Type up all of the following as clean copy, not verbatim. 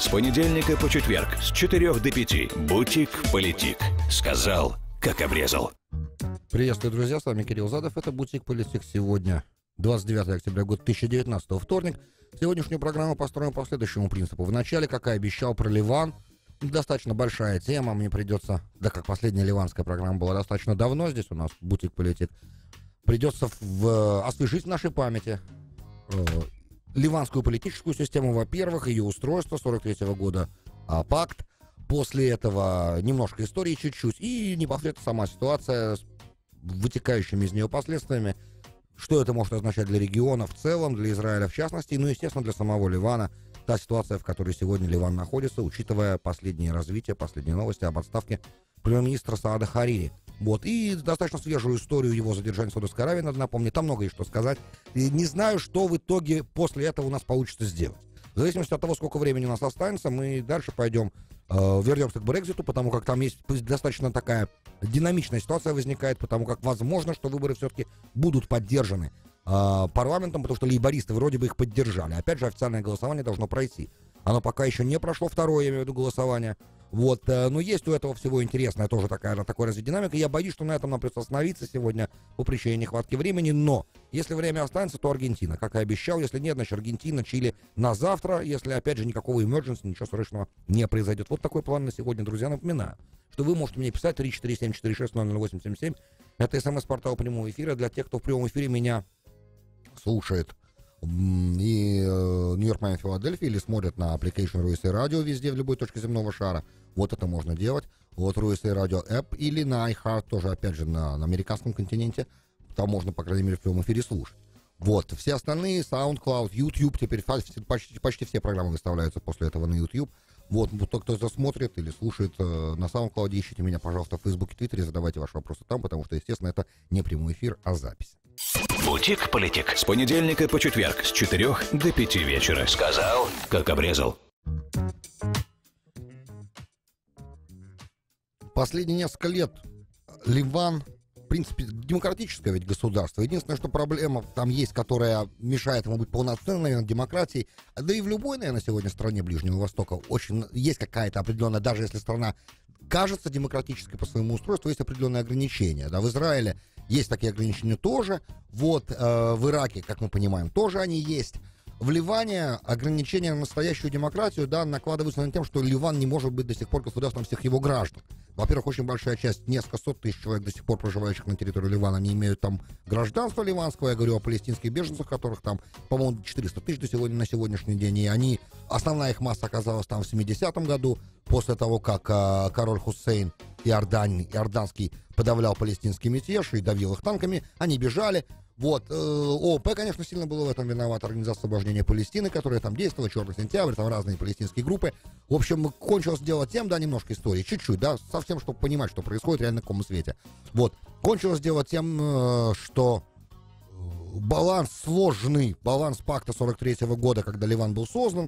С понедельника по четверг с 4 до 5. Бутик-политик. Сказал, как обрезал. Приветствую, друзья, с вами Кирилл Задов. Это Бутик-политик. Сегодня 29 октября, год 2019, вторник. Сегодняшнюю программу построим по следующему принципу. Вначале, как и обещал, про Ливан. Достаточно большая тема. Мне придется, да как последняя ливанская программа была достаточно давно здесь у нас, Бутик-политик, придется освежить в нашей памяти ливанскую политическую систему, во-первых, ее устройство 43-го года, пакт. После этого немножко истории чуть-чуть и непосредственно сама ситуация с вытекающими из нее последствиями. Что это может означать для региона в целом, для Израиля в частности, ну, естественно, для самого Ливана. Та ситуация, в которой сегодня Ливан находится, учитывая последние развития, последние новости об отставке премьер-министра Саада Харири. Вот. И достаточно свежую историю его задержания в Саудовской Аравии, надо напомнить. Там много есть что сказать. И не знаю, что в итоге после этого у нас получится сделать. В зависимости от того, сколько времени у нас останется, мы дальше пойдем, вернемся к Брекситу, потому как там есть достаточно такая динамичная ситуация возникает, потому как возможно, что выборы все-таки будут поддержаны парламентом, потому что лейбористы вроде бы их поддержали. Опять же, официальное голосование должно пройти. Оно пока еще не прошло, второе, я имею в виду, голосование. Вот, но есть у этого всего интересная тоже такой развитие динамика. Я боюсь, что на этом нам придется остановиться сегодня по причине нехватки времени, но если время останется, то Аргентина, как и обещал. Если нет, значит Аргентина, Чили на завтра, если, опять же, никакого emergency, ничего срочного не произойдет. Вот такой план на сегодня, друзья. Напоминаю, что вы можете мне писать 34746000877. Это СМС-портал прямого эфира для тех, кто в прямом эфире меня слушает и Нью-Йорк, Майами, Филадельфия, или смотрят на application RUSA Radio везде, в любой точке земного шара. Вот это можно делать. Вот RUSA Radio App или на iHeart, тоже, опять же, на американском континенте. Там можно, по крайней мере, в прямом эфире слушать. Вот. Все остальные, SoundCloud, YouTube, теперь почти все программы выставляются после этого на YouTube. Вот, тот, кто смотрит или слушает на SoundCloud, ищите меня, пожалуйста, в Фейсбуке, Твиттере, задавайте ваши вопросы там, потому что, естественно, это не прямой эфир, а запись. Бутик-политик. С понедельника по четверг с 4 до 5 вечера. Сказал, как обрезал. Последние несколько лет Ливан, в принципе, демократическое ведь государство. Единственное, что проблема там есть, которая мешает ему быть полноценной, наверное, демократией. Да и в любой, наверное, сегодня стране Ближнего Востока очень есть какая-то определенная, даже если страна кажется демократической по своему устройству, есть определенные ограничения. Да, в Израиле есть такие ограничения тоже. Вот в Ираке, как мы понимаем, тоже они есть. В Ливане ограничения на настоящую демократию, да, накладываются на тем, что Ливан не может быть до сих пор государством всех его граждан. Во-первых, очень большая часть, несколько сот тысяч человек до сих пор проживающих на территории Ливана, не имеют там гражданства ливанского. Я говорю о палестинских беженцах, которых там, по-моему, 400 тысяч на сегодняшний день. И они, основная их масса оказалась там в 70-м году, после того, как король Хусейн иорданский подавлял палестинский мятеж и давил их танками. Они бежали. Вот, ООП, конечно, сильно было в этом виноват, Организация освобождения Палестины, которая там действовала, Черный сентябрь, там разные палестинские группы. В общем, кончилось дело тем, да, немножко истории, чуть-чуть, да, совсем, чтобы понимать, что происходит реально в каком свете. Вот, кончилось дело тем, что сложный баланс пакта 43-го года, когда Ливан был создан,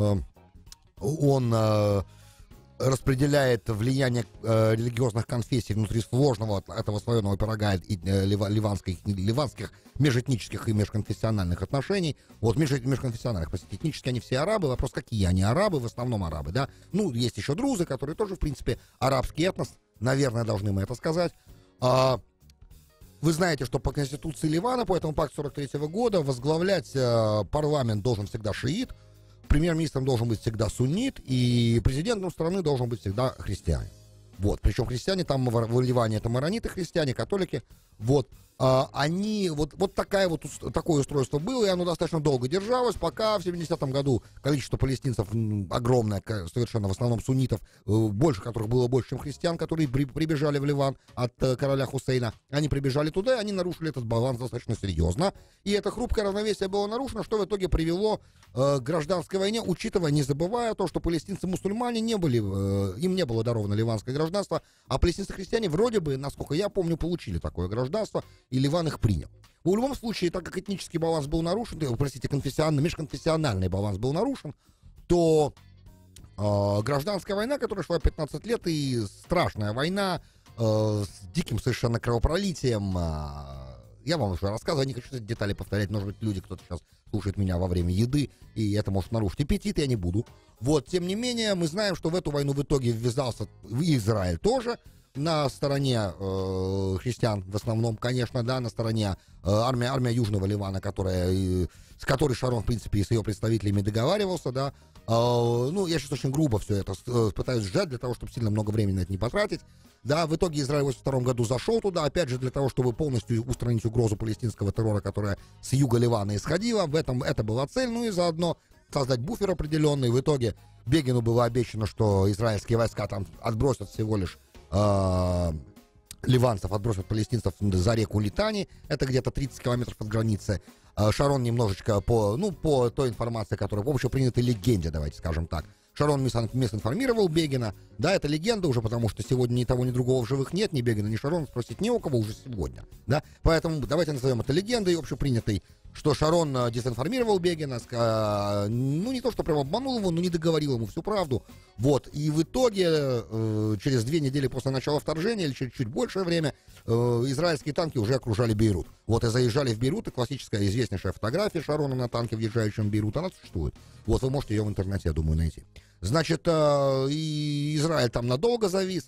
он распределяет влияние религиозных конфессий внутри сложного этого слоеного пирога ливанских межэтнических и межконфессиональных отношений. Вот межконфессиональных, этнически они все арабы. Вопрос, какие они арабы, в основном арабы, да. Ну, есть еще друзы, которые тоже, в принципе, арабский этнос, наверное, должны мы это сказать. Вы знаете, что по конституции Ливана, по этому пакту 43-го года, возглавлять парламент должен всегда шиит, премьер-министром должен быть всегда суннит, и президентом страны должен быть всегда христианин. Вот, причем христиане там в Ливане это марониты, христиане, католики. Вот, они, такое устройство было, и оно достаточно долго держалось, пока в 70-м году количество палестинцев огромное, совершенно в основном суннитов, больше которых было больше, чем христиан, которые прибежали в Ливан от короля Хусейна, они прибежали туда, и они нарушили этот баланс достаточно серьезно. И это хрупкое равновесие было нарушено, что в итоге привело к гражданской войне, учитывая, не забывая то, что палестинцы-мусульмане им не было даровано ливанское гражданство, а палестинцы-христиане вроде бы, насколько я помню, получили такое гражданство, и Ливан их принял. В любом случае, так как этнический баланс был нарушен, межконфессиональный баланс был нарушен, то гражданская война, которая шла 15 лет, и страшная война с диким совершенно кровопролитием, Я вам уже рассказывал, не хочу эти детали повторять, может быть, люди, кто-то сейчас слушает меня во время еды, и это может нарушить аппетит, я не буду. Вот, тем не менее, мы знаем, что в эту войну в итоге ввязался и Израиль тоже, на стороне христиан в основном, конечно, да, на стороне армия Южного Ливана, с которой Шарон, в принципе, и с ее представителями договаривался, да. Ну, я сейчас очень грубо все это пытаюсь сжать, для того, чтобы сильно много времени на это не потратить. Да, в итоге Израиль в 1982 году зашел туда, опять же, для того, чтобы полностью устранить угрозу палестинского террора, которая с юга Ливана исходила. Это была цель, ну и заодно создать буфер определенный. В итоге Бегину было обещано, что израильские войска там отбросят всего лишь ливанцев, отбросят палестинцев за реку Литани, это где-то 30 километров от границы. Шарон немножечко по той информации, которая в общепринятой легенде, давайте скажем так, Шарон мисинформировал Бегина. Да, это легенда уже, потому что сегодня ни того, ни другого в живых нет, ни Бегина, ни Шарона, спросить не у кого уже сегодня. Да? Поэтому давайте назовем это легендой общепринятой, что Шарон дезинформировал Бегина, ну не то, что прямо обманул его, но не договорил ему всю правду. Вот. И в итоге, через 2 недели после начала вторжения, или через чуть большее время, израильские танки уже окружали Бейрут. Вот и заезжали в Бейрут, и классическая известнейшая фотография Шарона на танке, въезжающем в Бейрут, она существует. Вот вы можете ее в интернете, я думаю, найти. Значит, и Израиль там надолго завис.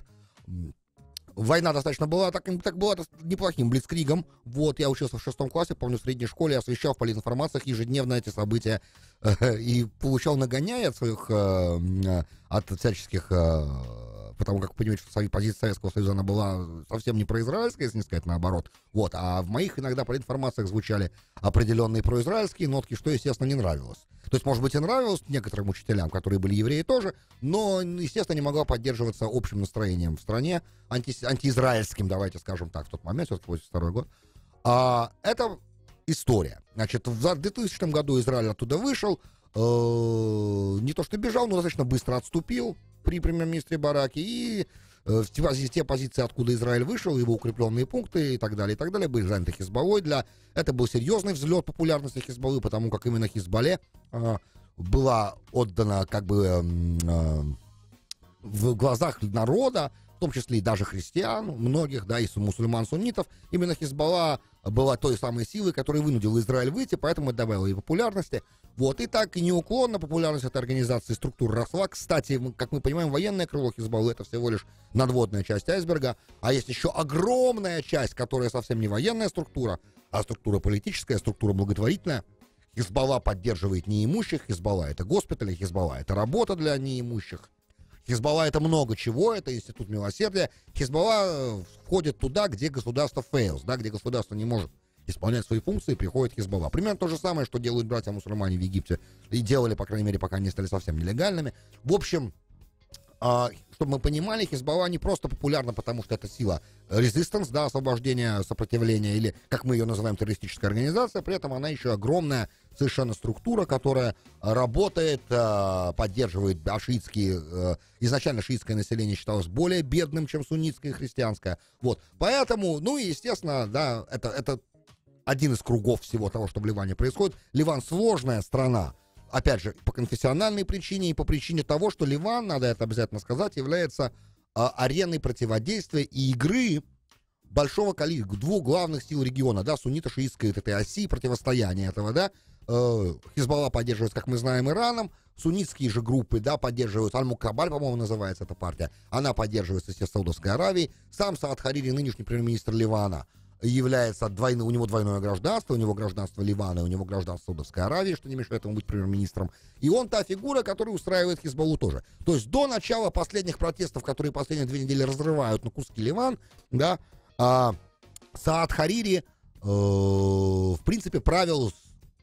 Война достаточно была неплохим блицкригом. Вот, я учился в 6 классе, помню, в средней школе, освещал в политинформациях ежедневно эти события и получал нагоняй от своих, от всяческих, потому как, понимаете, что позиция Советского Союза, она была совсем не произраильская, если не сказать наоборот. Вот, а в моих иногда политинформациях звучали определенные произраильские нотки, что, естественно, не нравилось. То есть, может быть, и нравилось некоторым учителям, которые были евреи тоже, но, естественно, не могла поддерживаться общим настроением в стране, антиизраильским, давайте скажем так, в тот момент, все-таки 82 год. Это история. Значит, в 2000 году Израиль оттуда вышел, не то что бежал, но достаточно быстро отступил при премьер-министре Бараке, и те позиции, откуда Израиль вышел, его укрепленные пункты и так далее, были заняты Хизбаллой. Это был серьезный взлет популярности Хизбаллы, потому как именно Хизбалле была отдана как бы в глазах народа, в том числе и даже христиан, многих, да, и мусульман-суннитов, именно Хизбалла была той самой силой, которая вынудила Израиль выйти, поэтому это добавило ей популярности. Вот, и так и неуклонно популярность этой организации структур росла. Кстати, как мы понимаем, военное крыло Хизбаллы — это всего лишь надводная часть айсберга, а есть еще огромная часть, которая совсем не военная структура, а структура политическая, структура благотворительная. Хизбалла поддерживает неимущих, Хизбалла — это госпитали, Хизбалла — это работа для неимущих. Хизбалла — это много чего, это институт милосердия. Хизбалла входит туда, где государство fails, да, где государство не может исполнять свои функции, приходит Хизбалла. Примерно то же самое, что делают братья-мусульмане в Египте, и делали, по крайней мере, пока они стали совсем нелегальными. В общем, чтобы мы понимали, Хизбалла не просто популярна, потому что это сила resistance, да, освобождение, сопротивление, или, как мы ее называем, террористическая организация, при этом она еще огромная совершенно структура, которая работает, поддерживает изначально шиитское население считалось более бедным, чем суннитское и христианское. Вот, поэтому, ну и, естественно, да, это один из кругов всего того, что в Ливане происходит. Ливан — сложная страна. Опять же, по конфессиональной причине и по причине того, что Ливан, надо это обязательно сказать, является ареной противодействия и игры большого количества, 2 главных сил региона, да, суннито-шиитской этой оси противостояния этого, да. Хизбалла поддерживается, как мы знаем, Ираном, суннитские же группы, да, поддерживают, Аль-Мукабаль, по-моему, называется эта партия, она поддерживается, естественно, Саудовской Аравией. Сам Саад Харири, нынешний премьер-министр Ливана, является у него двойное гражданство, у него гражданство Ливана, у него гражданство Саудовской Аравии, что не мешает ему быть премьер-министром. И он та фигура, которая устраивает Хизбаллу тоже. То есть до начала последних протестов, которые последние 2 недели разрывают на куски Ливан, да, Саад Харири, в принципе, правил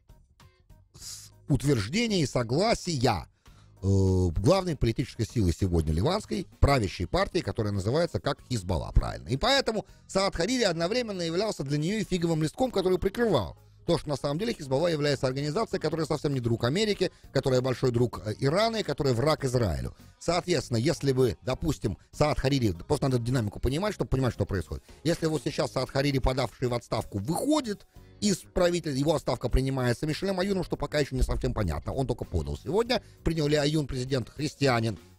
с утверждения и согласия главной политической силы сегодня ливанской, правящей партии, которая называется как Хизбалла, правильно. И поэтому Саад Харири одновременно являлся для нее и фиговым листком, который прикрывал то, что на самом деле Хизбалла является организацией, которая совсем не друг Америки, которая большой друг Ирана и которая враг Израилю. Соответственно, если бы, допустим, Саад Харири, просто надо динамику понимать, чтобы понимать, что происходит. Если вот сейчас Саад Харири, подавший в отставку, выходит из правительства, его отставка принимается Мишелем Аюном, что пока еще не совсем понятно. Он только подал сегодня, принял ли Аюн, президент христианин,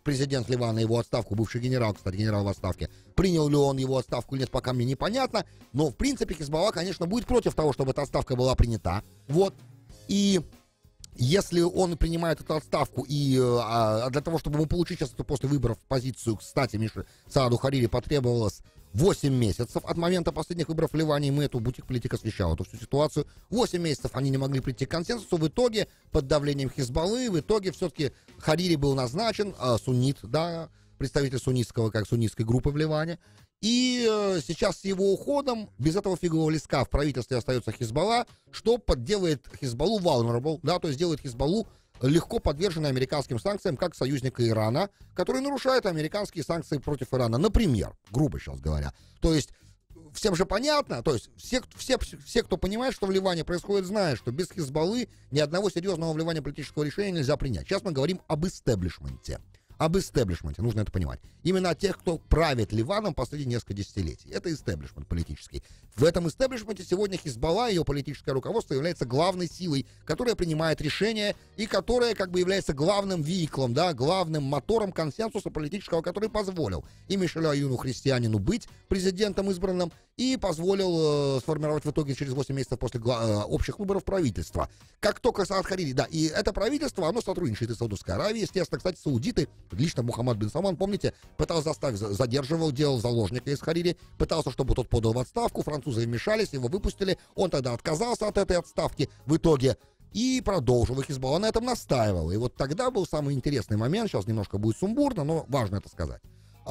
президент Ливана его отставку, бывший генерал, кстати, генерал в отставке. Принял ли он его отставку или нет, пока мне непонятно. Но, в принципе, Хизбалла, конечно, будет против того, чтобы эта отставка была принята. Вот. И если он принимает эту отставку, и для того, чтобы ему получить сейчас после выборов позицию, кстати, Сааду Харири потребовалось 8 месяцев от момента последних выборов в Ливане, и мы эту бутик-политик освещал, эту всю ситуацию. 8 месяцев они не могли прийти к консенсусу. В итоге, под давлением Хизбаллы, в итоге все-таки Харири был назначен, суннит, да, представитель суннитской группы в Ливане. И сейчас с его уходом, без этого фигового листка в правительстве остается Хизбалла, что подделает Хизбаллу vulnerable, да, то есть делает Хизбаллу легко подверженной американским санкциям, как союзника Ирана, который нарушает американские санкции против Ирана. Например, грубо сейчас говоря. То есть всем же понятно, то есть все, кто понимает, что в Ливане происходит, знают, что без Хизбаллы ни одного серьезного в Ливане политического решения нельзя принять. Сейчас мы говорим об истеблишменте. Об истеблишменте, нужно это понимать. Именно о тех, кто правит Ливаном последние несколько десятилетий. Это истеблишмент политический. В этом истеблишменте сегодня Хизбалла, ее политическое руководство, является главной силой, которая принимает решения и которая как бы является главным веиклом, да, главным мотором консенсуса политического, который позволил и Мишелю Аюну, христианину, быть президентом избранным, и позволил сформировать в итоге через 8 месяцев после общих выборов правительство. Как только Саад Харири, да, и это правительство, оно сотрудничает и с Саудовской Аравией, естественно. Кстати, саудиты, лично Мухаммад бин Салман, помните, пытался задерживал, делал заложника из Харири, пытался, чтобы тот подал в отставку, французы вмешались, его выпустили, он тогда отказался от этой отставки в итоге и продолжил, и Хизбалла на этом настаивал. И вот тогда был самый интересный момент, сейчас немножко будет сумбурно, но важно это сказать.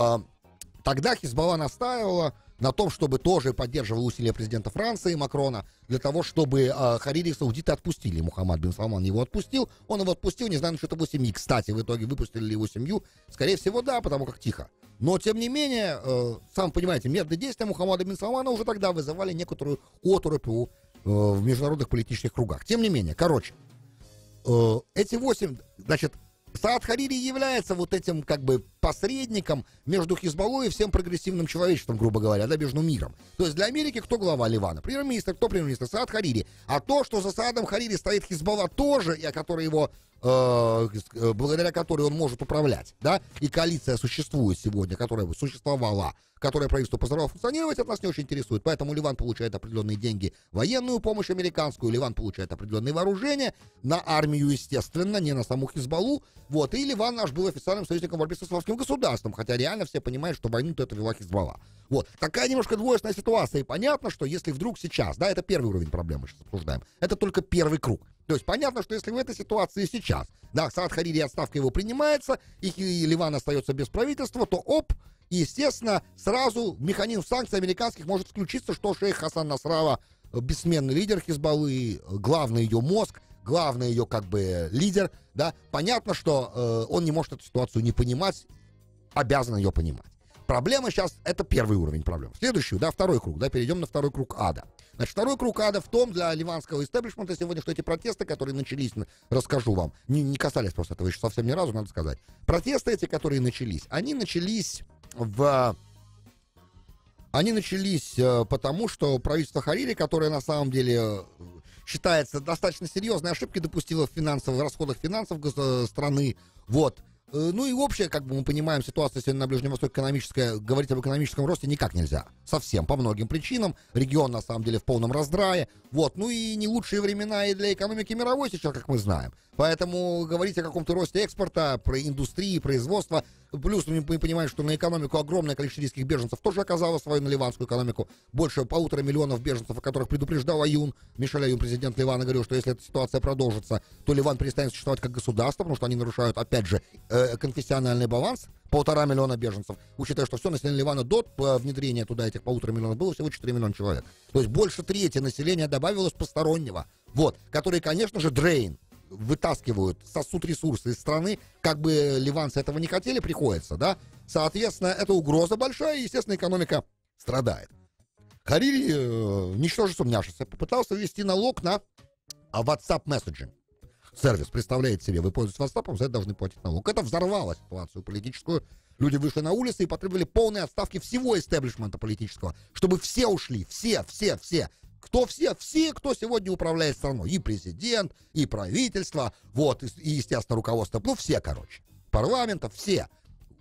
Тогда Хизбалла настаивала на том, чтобы тоже поддерживал усилия президента Франции Макрона, для того, чтобы Харири саудиты отпустили. Мухаммад бин Салман его отпустил, он его отпустил, не знаю, что это его семьи. Кстати, в итоге выпустили ли его семью? Скорее всего, да, потому как тихо. Но, тем не менее, сам понимаете, методы действия Мухаммада бин Салмана уже тогда вызывали некоторую оторопь в международных политических кругах. Тем не менее, короче, эти 8, значит, Саад Харири является вот этим как бы посредником между Хизбаллой и всем прогрессивным человечеством, грубо говоря, да, между миром. То есть для Америки кто глава Ливана? Премьер-министр, кто премьер-министр? Саад Харири. А то, что за Саадом Харири стоит Хизбалла тоже, и благодаря которой он может управлять, да, и коалиция существует сегодня, которая существовала, которое правительство позволяло функционировать, это нас не очень интересует. Поэтому Ливан получает определенные деньги, военную помощь американскую, Ливан получает определенные вооружения, на армию, естественно, не на саму Хизбаллу. Вот, и Ливан наш был официальным союзником в борьбе с исламским государством, хотя реально все понимают, что войну-то это вела Хизбалла. Вот, такая немножко двоечная ситуация, и понятно, что если вдруг сейчас, да, это первый уровень проблемы, сейчас обсуждаем, это только первый круг. То есть понятно, что если в этой ситуации сейчас, да, Саад Харири, отставка его принимается, и Ливан остается без правительства, то и, естественно, сразу механизм санкций американских может включиться, что шейх Хасан Насралла, бессменный лидер Хизбаллы, главный ее мозг, главный ее как бы лидер, да, понятно, что он не может эту ситуацию не понимать, обязан ее понимать. Проблема сейчас, это первый уровень проблем. Следующий, да, второй круг, да, перейдем на второй круг ада. Значит, второй круг ада в том для ливанского истеблишмента сегодня, что эти протесты, которые начались, расскажу вам, не касались просто этого еще совсем ни разу, надо сказать. Протесты эти, которые начались, они начались потому, что правительство Харири, которое на самом деле считается достаточно серьезной ошибкой, допустило в расходах финансов страны, вот. Ну и общая, как бы мы понимаем, ситуация сегодня на Ближнем Востоке экономическая, говорить об экономическом росте никак нельзя. Совсем, по многим причинам. Регион, на самом деле, в полном раздрае. Вот, ну и не лучшие времена и для экономики мировой сейчас, как мы знаем. Поэтому говорить о каком-то росте экспорта, про индустрии, производства, плюс мы понимаем, что на экономику огромное количество сирийских беженцев тоже оказало свою, на ливанскую экономику. Больше 1,5 миллиона беженцев, о которых предупреждал Мишель Аюн, президент Ливана, говорил, что если эта ситуация продолжится, то Ливан перестанет существовать как государство, потому что они нарушают, опять же, конфессиональный баланс. 1,5 миллиона беженцев, учитывая, что все население Ливана до внедрения туда этих 1,5 миллиона было всего 4 миллиона человек. То есть больше трети населения добавилось постороннего, вот, которые, конечно же, вытаскивают, сосут ресурсы из страны, как бы ливанцы этого не хотели, приходится, да, соответственно, это угроза большая, и, естественно, экономика страдает. Харири, ничтоже сумняшися, попытался ввести налог на WhatsApp Messaging. Сервис, представляете себе, вы пользуетесь WhatsApp, за это должны платить налог. Это взорвало ситуацию политическую. Люди вышли на улицы и потребовали полной отставки всего истеблишмента политического, чтобы все ушли, все. Кто сегодня управляет страной? И президент, и правительство, вот, и естественно, руководство, ну, все, короче. Парламента, все.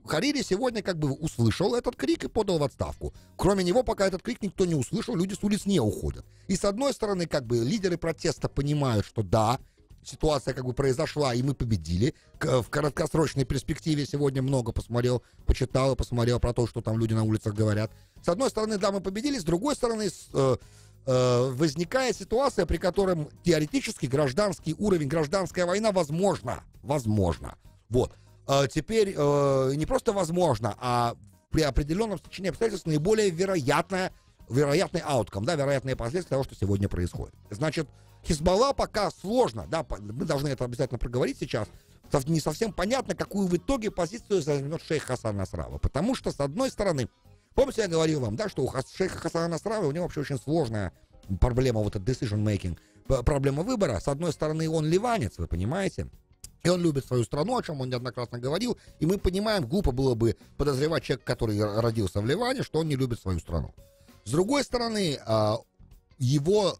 Харири сегодня как бы услышал этот крик и подал в отставку. Кроме него, пока этот крик никто не услышал, люди с улиц не уходят. И с одной стороны, как бы лидеры протеста понимают, что да, ситуация как бы произошла, и мы победили. В краткосрочной перспективе сегодня много почитал и посмотрел про то, что там люди на улицах говорят. С одной стороны, да, мы победили, с другой стороны, возникает ситуация, при которой теоретически гражданский уровень, гражданская война возможна. Вот. Теперь не просто возможно, а при определенном стечении обстоятельств наиболее вероятный аутком, да, вероятные последствия того, что сегодня происходит. Значит, Хизбалла пока сложно, да, мы должны это обязательно проговорить сейчас, не совсем понятно, какую в итоге позицию займет шейх Хасан Насралла, потому что, с одной стороны, помните, я говорил вам, да, что у шейха Хасана Насраллы у него вообще очень сложная проблема, вот это decision making, проблема выбора. С одной стороны, он ливанец, вы понимаете, и он любит свою страну, о чем он неоднократно говорил, и мы понимаем, глупо было бы подозревать человека, который родился в Ливане, что он не любит свою страну. С другой стороны, его,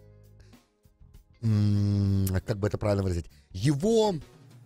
как бы это правильно выразить, его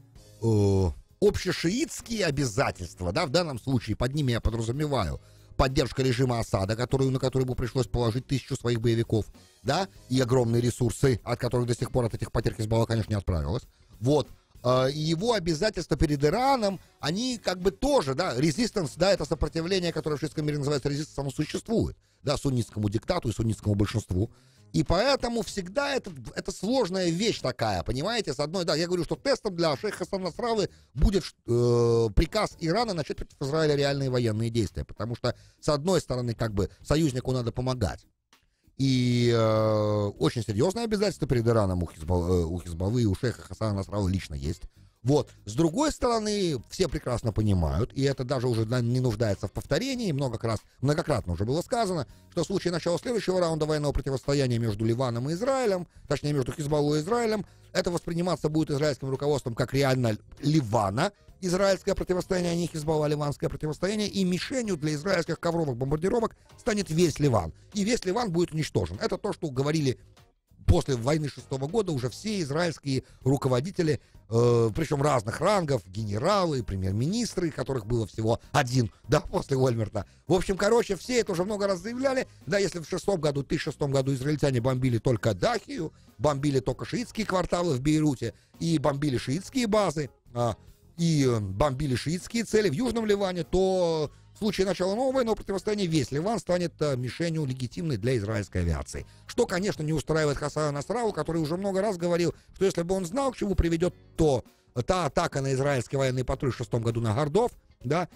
общешиитские обязательства, да, в данном случае под ними я подразумеваю поддержка режима Асада, на который ему пришлось положить 1000 своих боевиков, да, и огромные ресурсы, от которых до сих пор от этих потерь Хизбалла, конечно, не отправилась. Вот. И его обязательства перед Ираном, они как бы тоже, да, резистанс, да, это сопротивление, которое в шиитском мире называется резистанс, оно существует, да, суннитскому диктату и суннитскому большинству. И поэтому всегда это сложная вещь такая, понимаете, с одной, да, я говорю, что тестом для шейха Хасана Насраллы будет приказ Ирана начать против Израиля реальные военные действия, потому что, с одной стороны, как бы, союзнику надо помогать, и очень серьезные обязательства перед Ираном у Хизбаллы и у шейха Хасана Насраллы лично есть. Вот. С другой стороны, все прекрасно понимают, и это даже уже не нуждается в повторении, многократно уже было сказано, что в случае начала следующего раунда военного противостояния между Ливаном и Израилем, точнее между Хизбаллой и Израилем, это восприниматься будет израильским руководством как реально Ливана, израильское противостояние, а не Хизбалла, ливанское противостояние, и мишенью для израильских ковровых бомбардировок станет весь Ливан. И весь Ливан будет уничтожен. Это то, что говорили после войны 6-го года уже все израильские руководители, причем разных рангов, генералы, премьер-министры, которых было всего один, да, после Ольмерта. В общем, короче, все это уже много раз заявляли. Да, если в 1006 году израильтяне бомбили только Дахию, бомбили только шиитские кварталы в Бейруте, и бомбили шиитские базы, и бомбили шиитские цели в Южном Ливане, то в случае начала нового военного противостояния весь Ливан станет мишенью легитимной для израильской авиации. Что, конечно, не устраивает Хасана Насраллу, который уже много раз говорил, что если бы он знал, к чему приведет та атака на израильский военный патруль в 6 году на Гордов, да,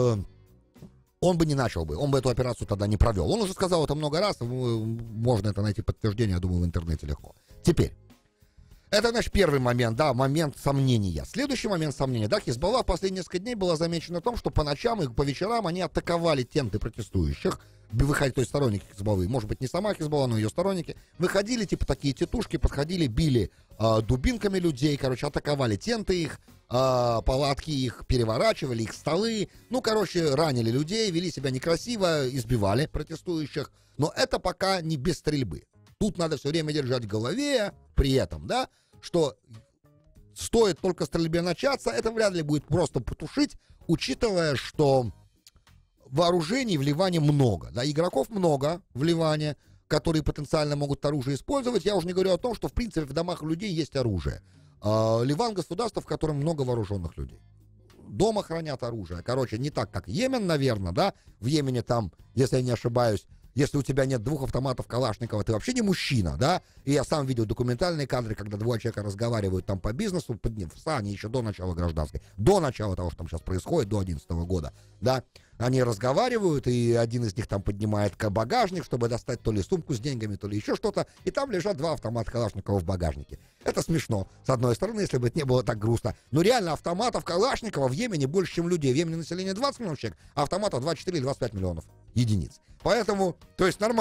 он бы не начал бы, он бы эту операцию тогда не провел. Он уже сказал это много раз, можно это найти подтверждение, я думаю, в интернете легко. Теперь. Это наш первый момент, да, момент сомнения. Следующий момент сомнения, да, Хизбалла в последние несколько дней была замечена в том, что по ночам и по вечерам они атаковали тенты протестующих, то есть сторонники Хизбаллы, может быть, не сама Хизбалла, но ее сторонники, выходили, типа, такие тетушки, подходили, били дубинками людей, короче, атаковали тенты их, палатки их, переворачивали их столы, ну, короче, ранили людей, вели себя некрасиво, избивали протестующих, но это пока не без стрельбы. Тут надо все время держать в голове, при этом, да, что стоит только стрельбе начаться, это вряд ли будет просто потушить, учитывая, что вооружений в Ливане много, да, игроков много в Ливане, которые потенциально могут оружие использовать. Я уже не говорю о том, что, в принципе, в домах у людей есть оружие. Ливан — государство, в котором много вооруженных людей. Дома хранят оружие. Короче, не так, как Йемен, наверное, да. В Йемене там, если я не ошибаюсь, если у тебя нет 2 автоматов Калашникова, ты вообще не мужчина, да? И я сам видел документальные кадры, когда 2 человека разговаривают там по бизнесу, в Сане еще до начала гражданской, до начала того, что там сейчас происходит, до 2011 года, да? Они разговаривают, и один из них там поднимает багажник, чтобы достать то ли сумку с деньгами, то ли еще что-то, и там лежат 2 автомата Калашникова в багажнике. Это смешно, с одной стороны, если бы это не было так грустно. Но реально автоматов Калашникова в Йемене больше, чем людей. В Йемене население 20 миллионов человек, а автоматов 24 или 25 миллионов единиц. Поэтому, то есть нормально.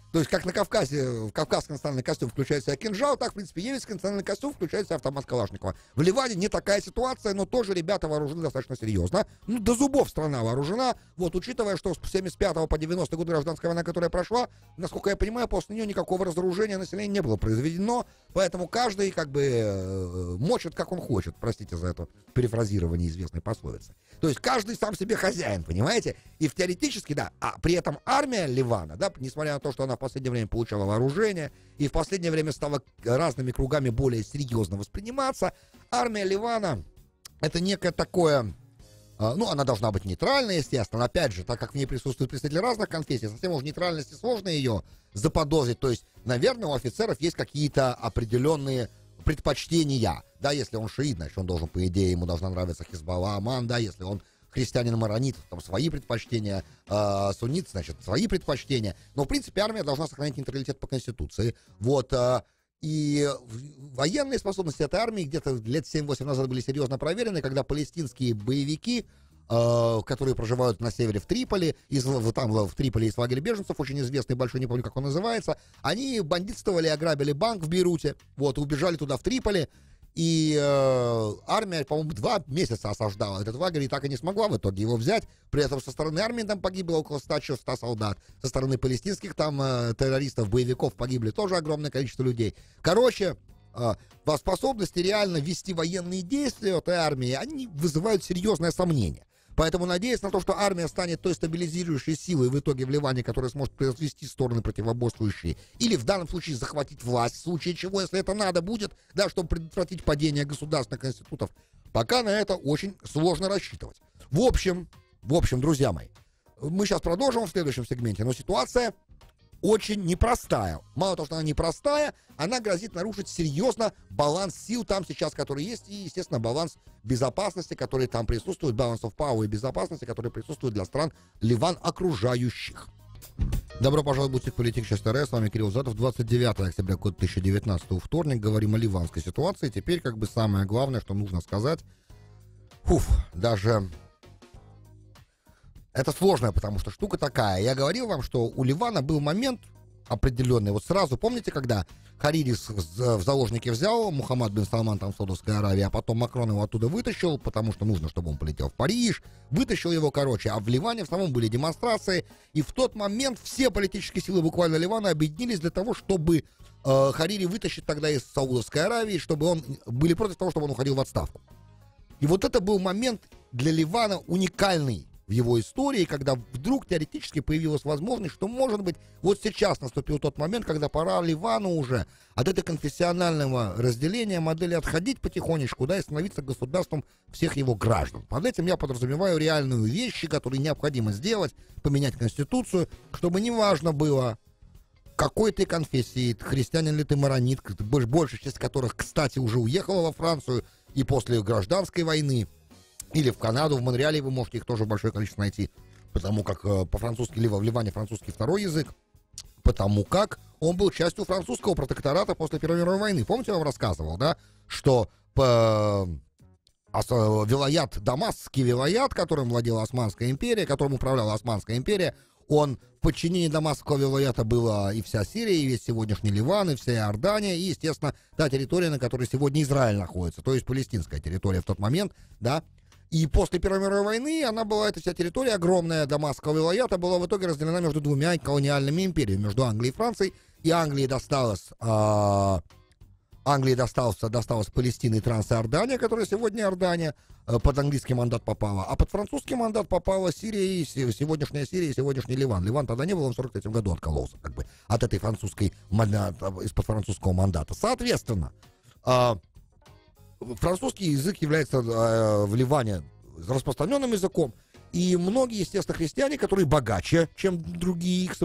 То есть, как на Кавказе, в кавказский национальный костюм включает в себя кинжал, так, в принципе, еврейский национальный костюм включает в себя автомат Калашникова. В Ливане не такая ситуация, но тоже ребята вооружены достаточно серьезно. Ну, до зубов страна вооружена. Вот, учитывая, что с 75 по 90 год гражданская война, которая прошла, насколько я понимаю, после нее никакого разоружения населения не было произведено, поэтому каждый, как бы, мочит, как он хочет. Простите за это перефразирование известной пословицы. То есть, каждый сам себе хозяин, понимаете? И теоретически, да, а при этом армия Ливана, да, несмотря на то, что она в последнее время получала вооружение и в последнее время стала разными кругами более серьезно восприниматься, армия Ливана — это некое такое... Ну, она должна быть нейтральной, естественно, опять же, так как в ней присутствуют представители разных конфессий, совсем уж нейтральности сложно ее заподозрить, то есть, наверное, у офицеров есть какие-то определенные предпочтения, да, если он шиит, значит, он должен, по идее, ему должна нравиться Хизбалла, Аман, да, если он христианин-маронит, там свои предпочтения, суннит, значит, свои предпочтения, но, в принципе, армия должна сохранять нейтралитет по Конституции, вот, и военные способности этой армии где-то лет 7-8 назад были серьезно проверены, когда палестинские боевики, которые проживают на севере в Триполи, там в Триполи есть лагерь беженцев, очень известный, большой, не помню, как он называется, они бандитствовали, ограбили банк в Бейруте, вот, и убежали туда, в Триполи, и армия, по-моему, 2 месяца осаждала этот лагерь и так и не смогла в итоге его взять. При этом со стороны армии там погибло около 100 солдат. Со стороны палестинских там террористов, боевиков погибли тоже огромное количество людей. Короче, способности реально вести военные действия этой армии, они вызывают серьезное сомнение. Поэтому надеясь на то, что армия станет той стабилизирующей силой в итоге в Ливане, которая сможет произвести стороны противоборствующие, или в данном случае захватить власть, в случае чего, если это надо будет, да, чтобы предотвратить падение государственных институтов, пока на это очень сложно рассчитывать. В общем, друзья мои, мы сейчас продолжим в следующем сегменте, но ситуация очень непростая. Мало того, что она непростая, она грозит нарушить серьезно баланс сил там сейчас, который есть, и, естественно, баланс безопасности, который там присутствует, balance of power и безопасности, который присутствует для стран Ливан окружающих. Добро пожаловать в «Бутик Политик», часть 2. С вами Кирилл Задов. 29 октября, год 2019, вторник. Говорим о ливанской ситуации. Теперь, как бы, самое главное, что нужно сказать. Даже... Это сложная, потому что штука такая. Я говорил вам, что у Ливана был момент определенный. Вот сразу, помните, когда Харири в заложники взял Мухаммад бин Салман там в Саудовской Аравии, а потом Макрон его оттуда вытащил, потому что нужно, чтобы он полетел в Париж, вытащил его, короче, а в Ливане в самом были демонстрации, и в тот момент все политические силы буквально Ливана объединились для того, чтобы Харири вытащить тогда из Саудовской Аравии, чтобы он были против того, чтобы он уходил в отставку. И вот это был момент для Ливана уникальный в его истории, когда вдруг теоретически появилась возможность, что, может быть, вот сейчас наступил тот момент, когда пора Ливану уже от этого конфессионального разделения модели отходить потихонечку, да, и становиться государством всех его граждан. Под этим я подразумеваю реальную вещи, которые необходимо сделать, поменять конституцию, чтобы неважно было, какой ты конфессии, христианин ли ты, маронит, большая часть которых, кстати, уже уехала во Францию и после гражданской войны, или в Канаду, в Монреале вы можете их тоже большое количество найти, потому как по-французски, либо в Ливане французский второй язык, потому как он был частью французского протектората после Первой мировой войны. Помните, я вам рассказывал, да, что вилаят, дамасский вилаят, которым владела Османская империя, которым управляла Османская империя, он в подчинении дамасского вилаята была и вся Сирия, и весь сегодняшний Ливан, и вся Иордания, и, естественно, та территория, на которой сегодня Израиль находится, то есть палестинская территория в тот момент, да. И после Первой мировой войны она была, эта вся территория огромная дамасского вилаята была в итоге разделена между двумя колониальными империями, между Англией и Францией, и Англии досталась Палестина и Трансиордания, которая сегодня Иордания, под английский мандат попала, а под французский мандат попала Сирия, сегодняшняя Сирия и сегодняшний Ливан. Ливан тогда не был, он в 43 году откололся, как бы, от этой из-под французского мандата. Соответственно, французский язык является в Ливане распространенным языком, и многие, естественно, христиане, которые богаче, чем другие их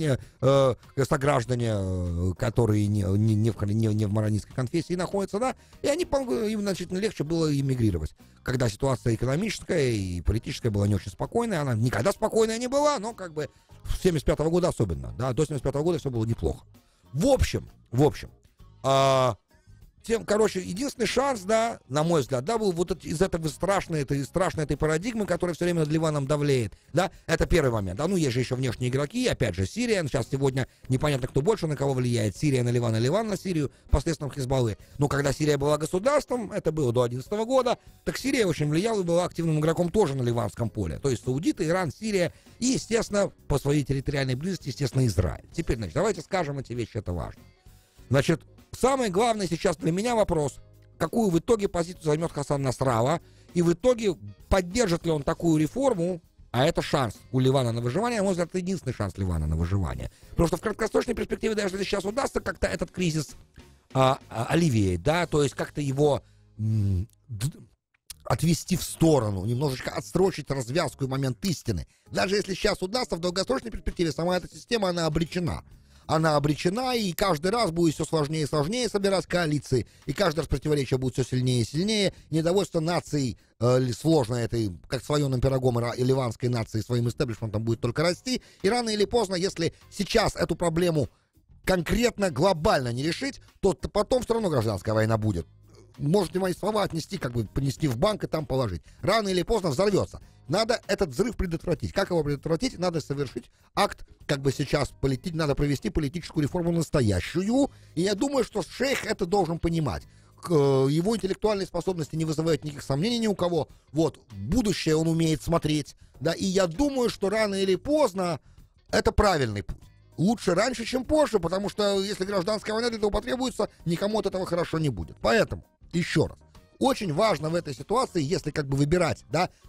сограждане, которые не в маронитской конфессии находятся, да, и им значительно легче было эмигрировать. Когда ситуация экономическая и политическая была не очень спокойная, она никогда спокойная не была, но как бы с 75 года особенно, да, до 75 года все было неплохо. В общем, короче, единственный шанс, да, на мой взгляд, да, был вот из этого страшной этой парадигмы, которая все время над Ливаном давлеет, да, это первый момент. Ну, есть же еще внешние игроки, опять же, Сирия, сейчас сегодня непонятно, кто больше на кого влияет, Сирия на Ливан, и Ливан на Сирию, посредством Хизбаллы. Но когда Сирия была государством, это было до 2011 года, так Сирия очень влияла и была активным игроком тоже на ливанском поле. То есть саудиты, Иран, Сирия и, естественно, по своей территориальной близости, естественно, Израиль. Теперь, значит, давайте скажем эти вещи, это важно. Значит, самый главный сейчас для меня вопрос, какую в итоге позицию займет Хасан Насралла, и в итоге поддержит ли он такую реформу, а это шанс у Ливана на выживание, на мой взгляд, это единственный шанс Ливана на выживание. Потому что в краткосрочной перспективе, даже если сейчас удастся как-то этот кризис оливеять, да, то есть как-то его отвести в сторону, немножечко отсрочить развязку и момент истины. Даже если сейчас удастся, в долгосрочной перспективе сама эта система, она обречена. Она обречена, и каждый раз будет все сложнее и сложнее собирать коалиции, и каждый раз противоречие будет все сильнее и сильнее, недовольство нацией, сложной этой, как слоеным пирогом и ливанской нации, своим истеблишментом будет только расти, и рано или поздно, если сейчас эту проблему конкретно, глобально не решить, то потом все равно гражданская война будет. Можете мои слова отнести, как бы понести в банк и там положить. Рано или поздно взорвется. Надо этот взрыв предотвратить. Как его предотвратить? Надо совершить акт, как бы сейчас надо провести политическую реформу настоящую. И я думаю, что шейх это должен понимать. Его интеллектуальные способности не вызывают никаких сомнений ни у кого. Вот, будущее он умеет смотреть. Да, и я думаю, что рано или поздно это правильный путь. Лучше раньше, чем позже, потому что если гражданская война для этого потребуется, никому от этого хорошо не будет. Поэтому, еще раз, очень важно в этой ситуации, если как бы выбирать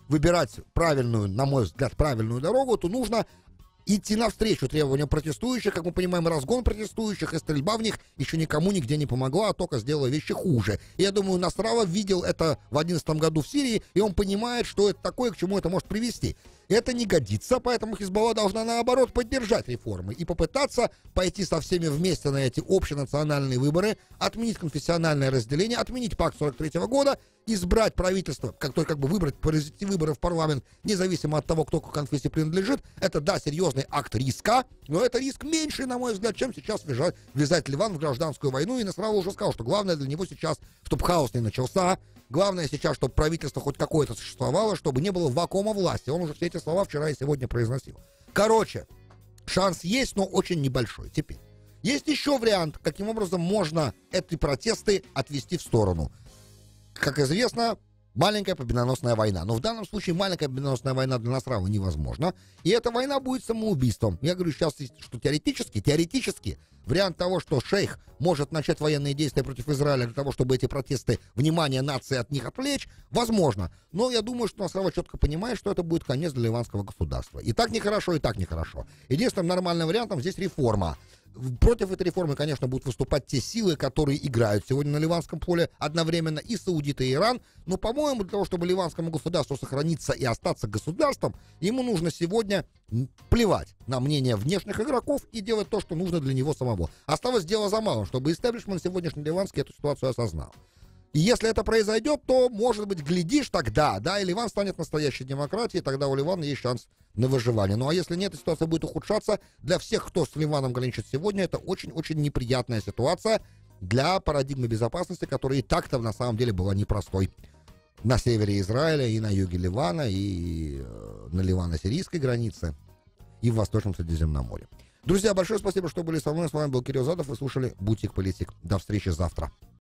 правильную, на мой взгляд, правильную дорогу, то нужно идти навстречу требованиям протестующих. Как мы понимаем, разгон протестующих и стрельба в них еще никому нигде не помогла, а только сделала вещи хуже. И я думаю, Насралла видел это в 2011 году в Сирии, и он понимает, что это такое, к чему это может привести. Это не годится, поэтому Хизбалла должна, наоборот, поддержать реформы и попытаться пойти со всеми вместе на эти общенациональные выборы, отменить конфессиональное разделение, отменить пакт 43 года, избрать правительство, выбрать, произвести выборы в парламент, независимо от того, кто к конфессии принадлежит. Это, да, серьезный акт риска, но это риск меньший, на мой взгляд, чем сейчас ввязать Ливан в гражданскую войну. И Насралла уже сказал, что главное для него сейчас, чтобы хаос не начался, главное сейчас, чтобы правительство хоть какое-то существовало, чтобы не было вакуума власти. Он уже все эти слова вчера и сегодня произносил. Короче, шанс есть, но очень небольшой. Теперь, есть еще вариант, каким образом можно эти протесты отвести в сторону. Как известно, маленькая победоносная война. Но в данном случае маленькая победоносная война для Насраллы невозможна. И эта война будет самоубийством. Я говорю сейчас, что теоретически, вариант того, что шейх может начать военные действия против Израиля для того, чтобы эти протесты, внимание нации от них отвлечь, возможно. Но я думаю, что Насралла четко понимает, что это будет конец для ливанского государства. И так нехорошо, и так нехорошо. Единственным нормальным вариантом здесь реформа. Против этой реформы, конечно, будут выступать те силы, которые играют сегодня на ливанском поле одновременно, и саудиты, и Иран. Но, по-моему, для того, чтобы ливанскому государству сохраниться и остаться государством, ему нужно сегодня плевать на мнение внешних игроков и делать то, что нужно для него самого. Осталось дело за малым, чтобы истеблишмент сегодняшний ливанский эту ситуацию осознал. И если это произойдет, то, может быть, глядишь тогда, да, и Ливан станет настоящей демократией, тогда у Ливана есть шанс на выживание. Ну, а если нет, ситуация будет ухудшаться. Для всех, кто с Ливаном граничит сегодня, это очень-очень неприятная ситуация для парадигмы безопасности, которая и так-то на самом деле была непростой. На севере Израиля, и на юге Ливана, и на ливано-сирийской границе, и в Восточном Средиземноморье. Друзья, большое спасибо, что были со мной. С вами был Кирилл Задов. Вы слушали «Бутик Политик». До встречи завтра.